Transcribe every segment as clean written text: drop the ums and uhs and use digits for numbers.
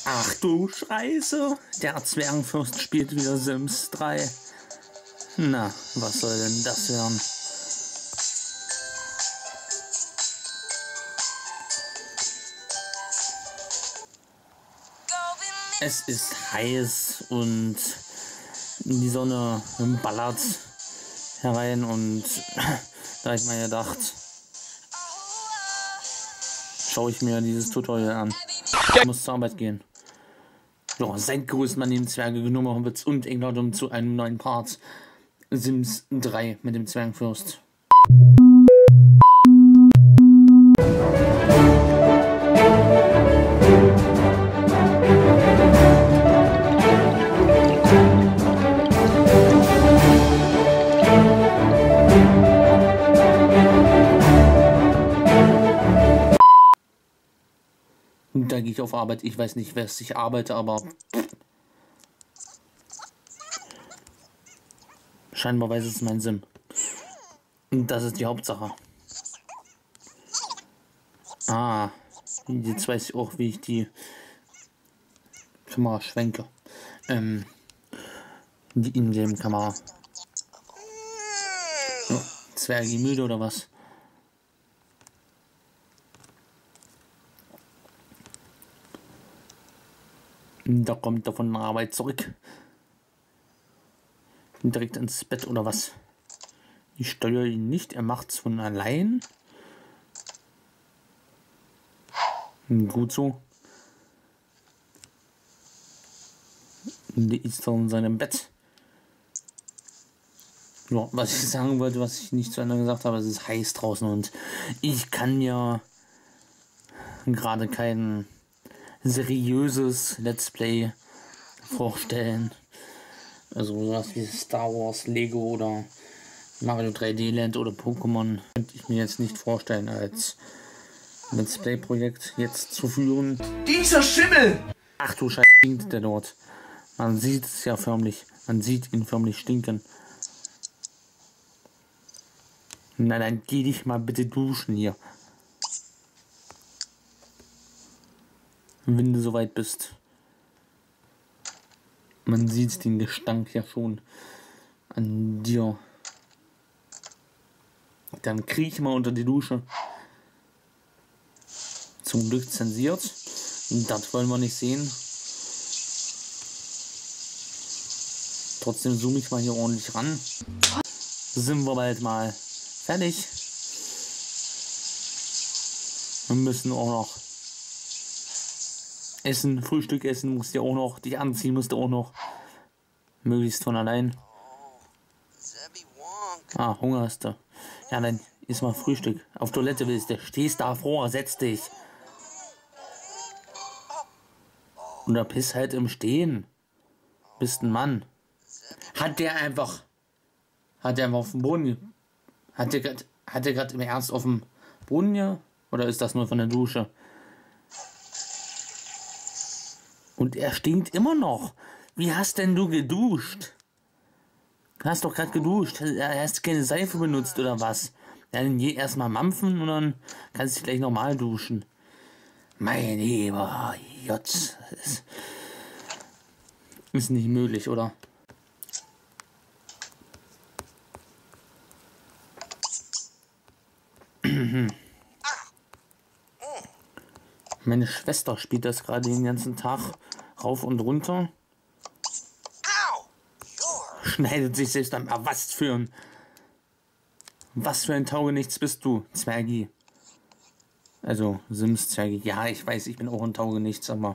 Ach du Scheiße, der Zwergenfürst spielt wieder Sims 3. Na, was soll denn das werden? Es ist heiß und die Sonne ballert herein und da ich mir gedacht, schaue ich mir dieses Tutorial an. Ich muss zur Arbeit gehen. Ja, seid grüßt man den Zwerge genommen Witz und England zu einem neuen Part Sims 3 mit dem Zwergenfürst. Da gehe ich auf Arbeit. Ich weiß nicht, was ich arbeite, aber scheinbar weiß es mein Sim. Und das ist die Hauptsache. Ah, jetzt weiß ich auch, wie ich die Kamera schwenke. Die Ingame-Kamera. Oh, Zwerge müde oder was? Da kommt er von der Arbeit zurück. Direkt ins Bett oder was? Ich steuere ihn nicht, er macht's von allein. Gut so. Der ist doch in seinem Bett. Ja, was ich sagen wollte, was ich nicht zu Ende gesagt habe, es ist heiß draußen und ich kann ja gerade kein seriöses Let's Play vorstellen. Also sowas wie Star Wars, Lego oder Mario 3D Land oder Pokémon könnte ich mir jetzt nicht vorstellen als Let's Play Projekt jetzt zu führen. Dieser Schimmel! Ach du Scheiße, stinkt der dort. Man sieht es ja förmlich. Man sieht ihn förmlich stinken. Na dann geh dich mal bitte duschen hier. Wenn du soweit bist. Man sieht den Gestank ja schon an dir. Dann kriech mal unter die Dusche. Zum Glück zensiert. Das wollen wir nicht sehen. Trotzdem zoome ich mal hier ordentlich ran. Sind wir bald mal fertig. Wir müssen auch noch essen, Frühstück essen musst du auch noch, dich anziehen musst du auch noch. Möglichst von allein. Ah, Hunger hast du. Ja, dann iss mal Frühstück. Auf Toilette willst du. Stehst da vor, setz dich. Oder piss halt im Stehen. Bist ein Mann. Hat der einfach auf dem Boden. Hat der gerade im Ernst auf dem Boden hier? Oder ist das nur von der Dusche? Und er stinkt immer noch. Wie hast denn du geduscht? Du hast doch gerade geduscht. Hast du keine Seife benutzt oder was? Ja, dann geh erstmal mampfen und dann kannst du gleich normal duschen. Mein lieber Jotz. Ist nicht möglich, oder? Meine Schwester spielt das gerade den ganzen Tag rauf und runter. Schneidet sich selbst am was für ein Taugenichts bist du, Zwergi. Also Sims Zwergi. Ja, ich weiß, ich bin auch ein Taugenichts, aber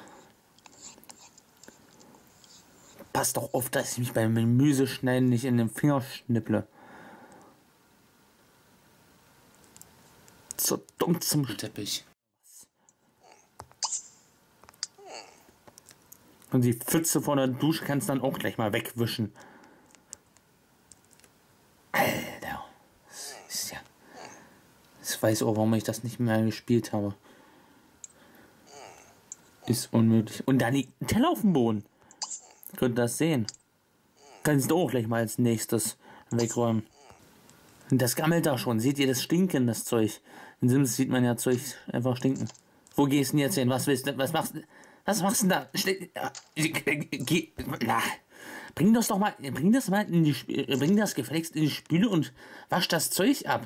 passt doch auf, dass ich mich beim Gemüseschneiden nicht in den Finger schnipple. So dumm zum Teppich. Und die Pfütze vor der Dusche kannst du dann auch gleich mal wegwischen. Alter. Das ist ja. Ich weiß auch, warum ich das nicht mehr gespielt habe. Ist unmöglich. Und da liegt ein Teller auf dem Boden. Könnt ihr das sehen? Kannst du auch gleich mal als nächstes wegräumen. Und das gammelt da schon. Seht ihr das Stinken, das Zeug? In Sims sieht man ja Zeug einfach stinken. Wo gehst du denn jetzt hin? Was willst du? Was machst du? Was machst du denn da? Bring das doch mal, bring das mal in die bring das gefälligst in die Spüle und wasch das Zeug ab.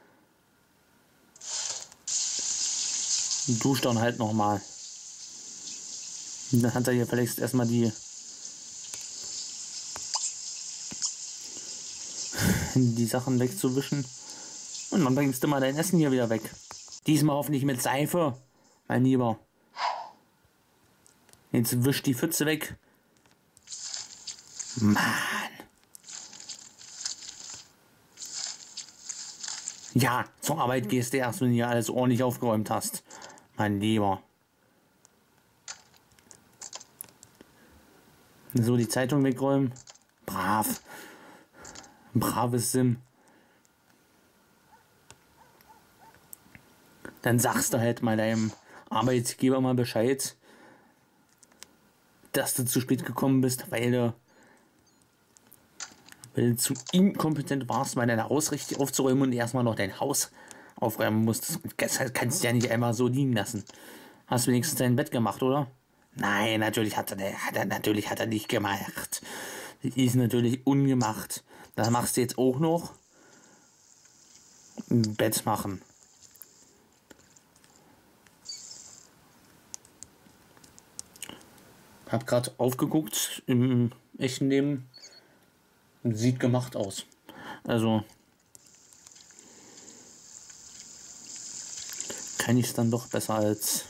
Dusch dann halt nochmal. Dann hat er hier gefälligst erstmal die Sachen wegzuwischen. Und dann bringst du mal dein Essen hier wieder weg. Diesmal hoffentlich mit Seife, mein Lieber. Jetzt wisch die Pfütze weg. Mann. Ja, zur Arbeit gehst du erst, wenn du hier alles ordentlich aufgeräumt hast. Mein Lieber. So, die Zeitung wegräumen. Brav. Braves Sim. Dann sagst du halt mal deinem Arbeitgeber mal Bescheid, dass du zu spät gekommen bist, weil du zu inkompetent warst, mal dein Haus richtig aufzuräumen und erstmal noch dein Haus aufräumen musstest. Das kannst du ja nicht einmal so liegen lassen. Hast du wenigstens dein Bett gemacht, oder? Nein, natürlich hat er nicht gemacht. Das ist natürlich ungemacht. Das machst du jetzt auch noch. Ein Bett machen. Hab gerade aufgeguckt im echten Leben. Sieht gemacht aus. Also kann ich es dann doch besser als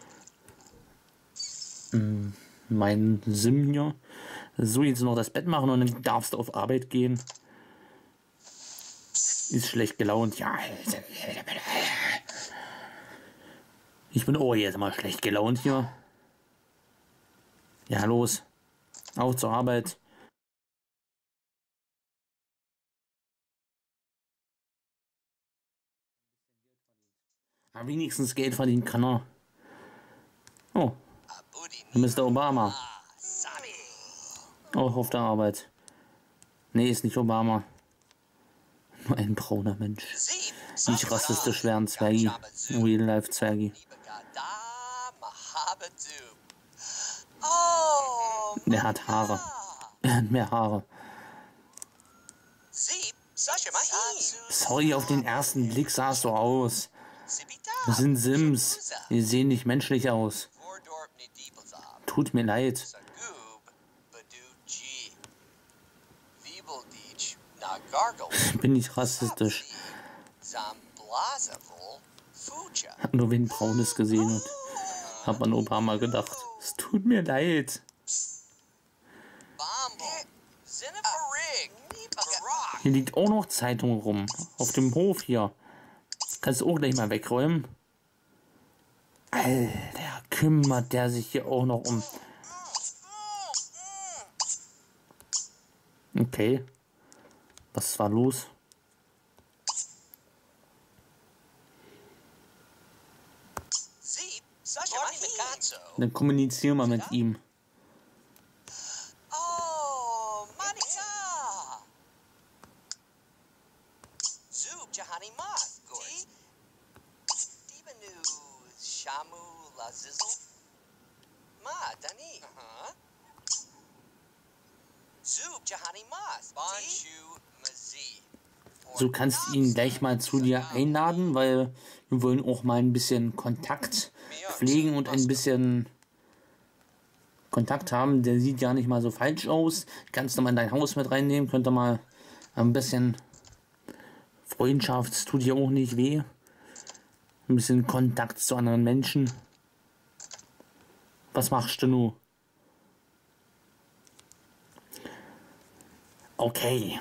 mein Sim hier. So, jetzt noch das Bett machen und dann darfst du auf Arbeit gehen. Ist schlecht gelaunt. Ja. Ich bin auch jetzt mal schlecht gelaunt hier. Ja, los. Auf zur Arbeit. Aber wenigstens Geld verdienen kann er. Oh. Mr. Obama. Auch auf der Arbeit. Nee, ist nicht Obama. Nur ein brauner Mensch. Nicht rassistisch werden, Zwergi. Real-Life-Zwergi. Er hat Haare. Er hat mehr Haare. Sorry, auf den ersten Blick sah es so aus. Das sind Sims. Die sehen nicht menschlich aus. Tut mir leid. Bin nicht rassistisch. Hab nur wen Braunes gesehen und hab an Obama gedacht. Es tut mir leid. Hier liegt auch noch Zeitung rum. Auf dem Hof hier. Kannst du auch gleich mal wegräumen? Alter, kümmert der sich hier auch noch um. Okay. Was war los? Dann kommunizieren wir mit ihm. Du kannst ihn gleich mal zu dir einladen, weil wir wollen auch mal ein bisschen Kontakt pflegen und ein bisschen Kontakt haben. Der sieht ja nicht mal so falsch aus. Kannst du mal in dein Haus mit reinnehmen, könnt ihr mal ein bisschen Freundschaft, es tut dir auch nicht weh. Ein bisschen Kontakt zu anderen Menschen. Was machst du nun? Okay.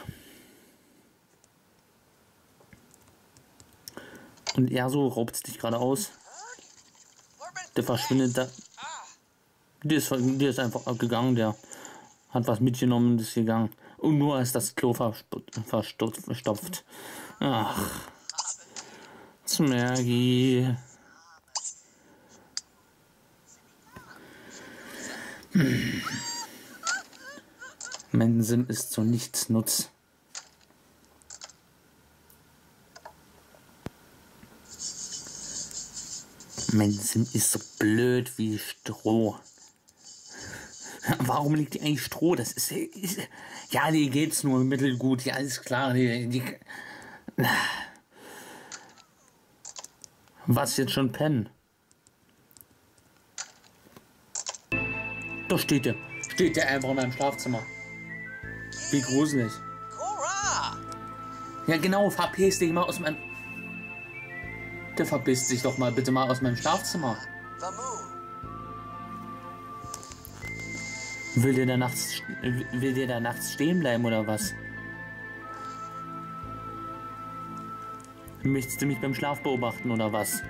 Und er so raubt dich gerade aus. Der verschwindet da. Der ist einfach gegangen, der hat was mitgenommen und ist gegangen. Und nur ist das Klo verstopft. Ach. Zmergi. Mein Sim ist zu nichts nutz. Mein Sim ist so blöd wie Stroh. Warum liegt die eigentlich Stroh? Das ist ja, die geht's nur mittelgut. Ja, alles klar. Was jetzt schon pennen? Da steht der. Steht der einfach in meinem Schlafzimmer. Wie gruselig. Ja genau, verpiss dich mal aus meinem... Der verpisst sich doch mal bitte mal aus meinem Schlafzimmer. Will der da nachts stehen bleiben oder was? Möchtest du mich beim Schlaf beobachten oder was?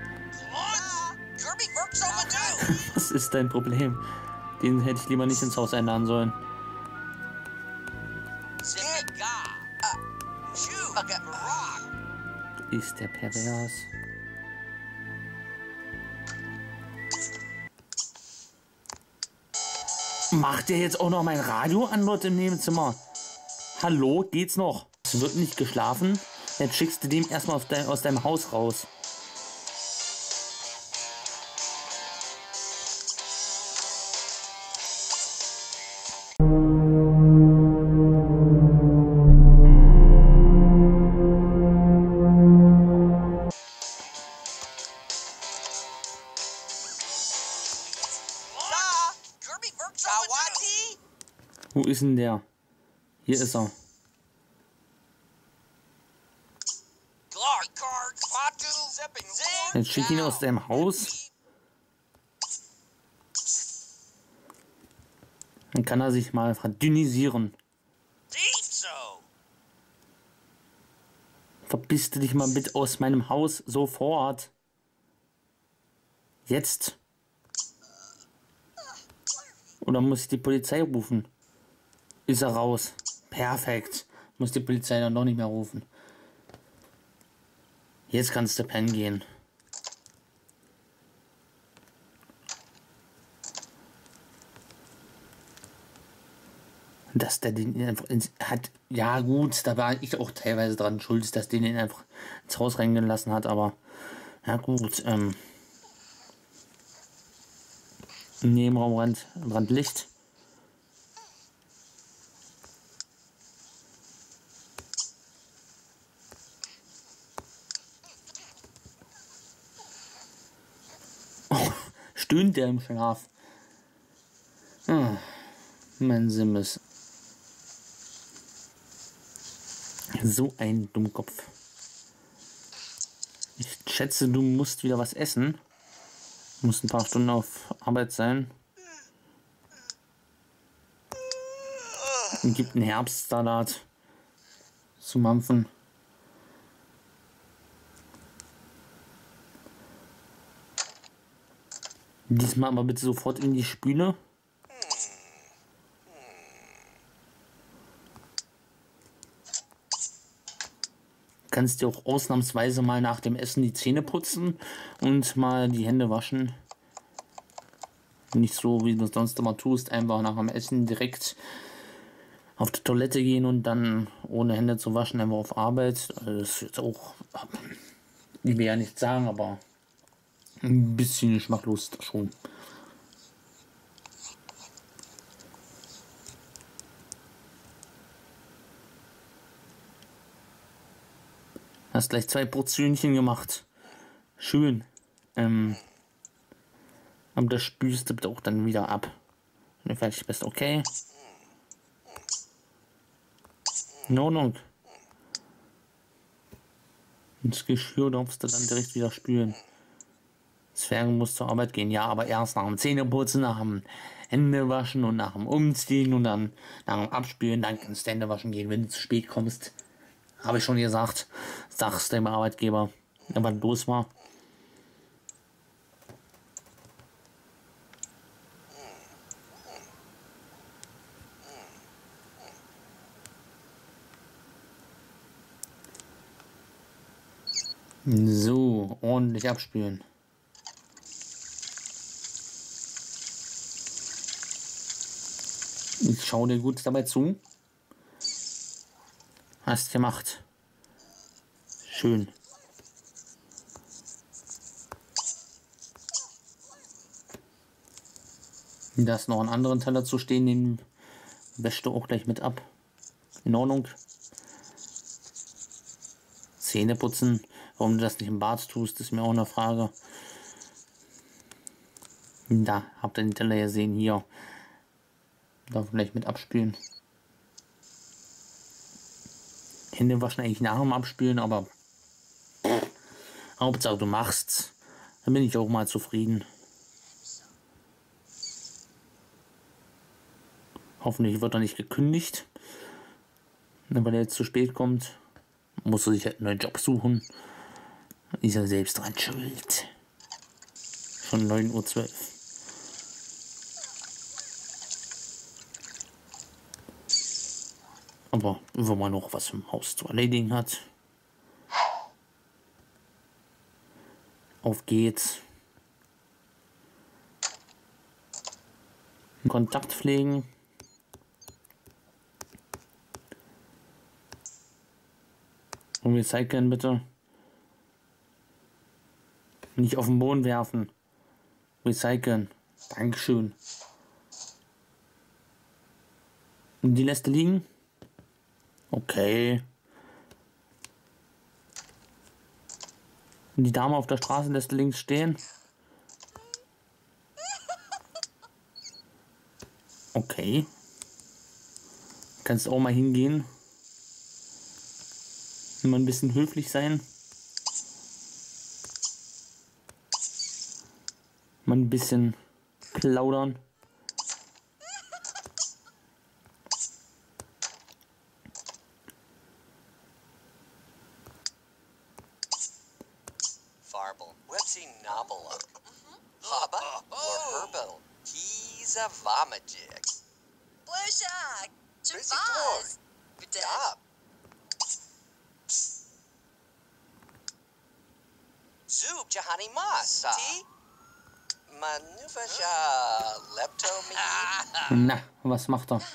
Was ist dein Problem? Den hätte ich lieber nicht ins Haus einladen sollen. Ist der pervers? Macht der jetzt auch noch mein Radio an dort im Nebenzimmer? Hallo, geht's noch? Es wird nicht geschlafen? Jetzt schickst du dem erstmal aus deinem Haus raus. Wo ist denn der? Hier ist er. Jetzt schick ihn aus deinem Haus. Dann kann er sich mal verdünnisieren. Verpiss dich mal bitte aus meinem Haus sofort. Jetzt. Oder muss ich die Polizei rufen? Ist er raus. Perfekt. Muss die Polizei dann doch nicht mehr rufen. Jetzt kannst du pennen gehen. Dass der den einfach hat. Ja gut, da war ich auch teilweise dran schuld, dass den einfach ins Haus reingelassen hat, aber ja gut. Im Nebenraum brennt Licht. Oh, stöhnt der im Schlaf. Ah, mein Sim ist so ein Dummkopf. Ich schätze, du musst wieder was essen. Du musst ein paar Stunden auf Arbeit sein. Und gibt einen Herbstsalat zu mampfen. Diesmal aber bitte sofort in die Spüle. Kannst dir auch ausnahmsweise mal nach dem Essen die Zähne putzen und mal die Hände waschen. Nicht so, wie du es sonst immer tust, einfach nach dem Essen direkt auf die Toilette gehen und dann ohne Hände zu waschen einfach auf Arbeit. Also das ist jetzt auch, ich will ja nicht sagen, aber ein bisschen geschmacklos schon. Hast gleich 2 Portionchen gemacht. Schön. Aber das spülst du bitte auch dann wieder ab. Wenn du fertig bist, okay? In Ordnung. Das Geschirr darfst du dann direkt wieder spülen. Zwergen muss zur Arbeit gehen, ja, aber erst nach dem Zähneputzen, nach dem Händewaschen und nach dem Umziehen und dann nach dem Abspülen, dann kannst du Hände waschen gehen, wenn du zu spät kommst. Habe ich schon gesagt, sagst dem Arbeitgeber, was los war. So, ordentlich abspülen. Ich schau dir gut dabei zu. Hast gemacht. Schön. Da ist noch einen anderen Teller zu stehen, den wäschst du auch gleich mit ab. In Ordnung. Zähne putzen. Warum du das nicht im Bad tust, ist mir auch eine Frage. Da habt ihr den Teller gesehen hier. Darf ich gleich mit abspülen. Hände waschen eigentlich nach dem Abspülen, aber Hauptsache du machst's. Dann bin ich auch mal zufrieden. Hoffentlich wird er nicht gekündigt. Weil er jetzt zu spät kommt, muss er sich halt einen neuen Job suchen. Ist er selbst dran schuld. Schon 9:12 Uhr. Aber wenn man noch was im Haus zu erledigen hat. Auf geht's. Kontakt pflegen. Und recyceln bitte. Nicht auf den Boden werfen. Recyceln. Dankeschön. Und die lässt liegen? Okay. Und die Dame auf der Straße lässt links stehen? Okay. Kannst auch mal hingehen. Mal ein bisschen höflich sein. Mal ein bisschen plaudern. Farbel, Websy Nobeluk. Haba, or Herbal, Kiza Vamajig. Blöschak, Busy Chavaz, Yup. Zub Jahani Mas, T. Manufasha Leptomi. Na, was macht er?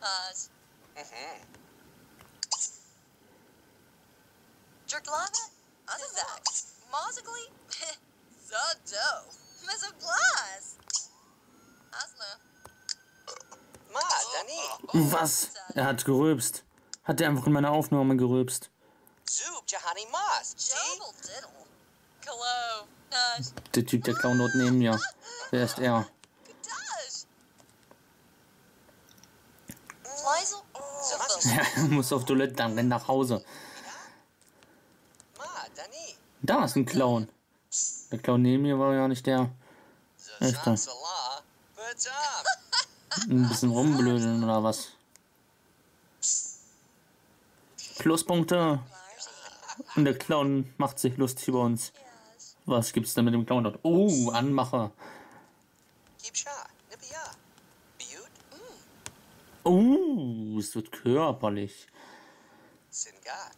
Jerklava, Azazak, Mozgli, Zodo, Mezoglas, Asna, Ma, Dani. Was? Er hat gerülpst. Hat er einfach in meiner Aufnahme gerülpst. Zub Jahani Mas, T. Jobble Diddle, Kalo, Nash, Der Typ, der Clown dort neben mir. Wer ist er? Kadash, Lizel, Ja, er muss auf Toilette, dann renn nach Hause. Ma, Dani. Da ist ein Clown. Der Clown neben mir war ja nicht der. Zazan Salah, but Ein bisschen rumblödeln oder was? Pluspunkte. Und der Clown macht sich lustig über uns. Yes, Was gibt's denn mit dem Clown dort? Oh, Anmacher. Keep shot, Nibia. Butte, Oh, es wird körperlich. Singat.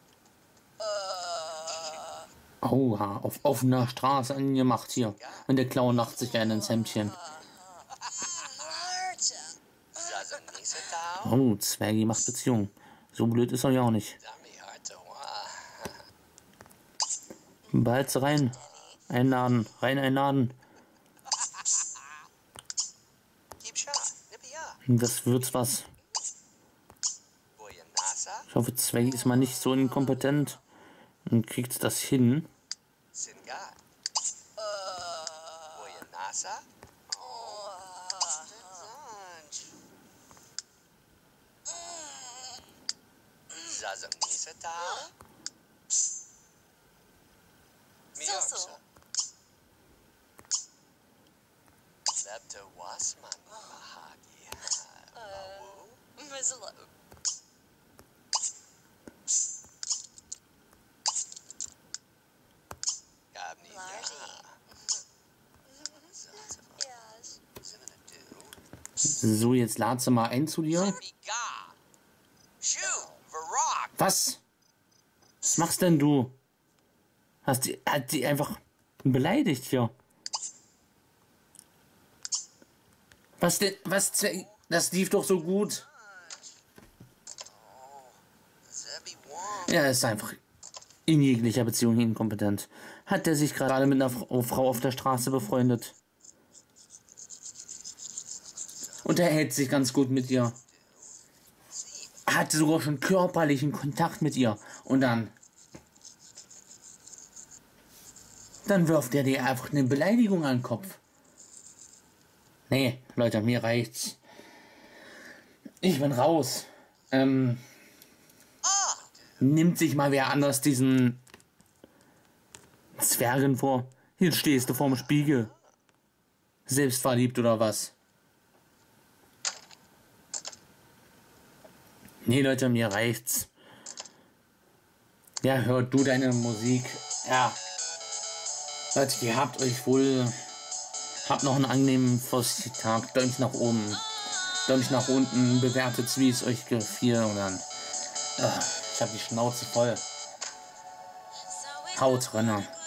Oha, auf offener Straße angemacht hier. Und der Clown lacht sich ein ins Hemdchen. Marcha, Zazan Nisatao. Oh, Zwergi macht Beziehung. So blöd ist er ja auch nicht. Dami Hartoa. Bald rein. Einladen. Rein einladen. Keep shot, Nibia. Das wird was. Boyanasa. Ich hoffe, Zwergi ist mal nicht so inkompetent und kriegt das hin. Singat. Boyanasa. Zazan Nisatao. Zoso, Lepto Wasman Bahagi. Mizlo, Gabni. Largy. Zanzibar. yes, Zinadu. So, jetzt lad sie mal ein zu dir. Biga. Shoo. Varrock. Was? Was machst denn du? Hat die einfach beleidigt hier. Was denn? Was? Das lief doch so gut. Zebby Wong. Er ist einfach in jeglicher Beziehung inkompetent. Hat er sich gerade mit einer Frau auf der Straße befreundet? unterhält sich ganz gut mit ihr, hatte sogar schon körperlichen Kontakt mit ihr und dann wirft er dir einfach eine Beleidigung an den Kopf. Nee, Leute, mir reicht's. Ich bin raus. Nimmt sich mal wer anders diesen Zwergen vor. Hier stehst du vorm Spiegel. Selbstverliebt oder was? Nee, Leute, mir reicht's. Ja, hört du deine Musik. Ja. Leute, ihr habt euch wohl. Habt noch einen angenehmen Tag. Däumchen nach oben. Däumchen nach unten. Bewertet, wie es euch gefiel. Und dann. Ich hab die Schnauze voll. Haut, Renner.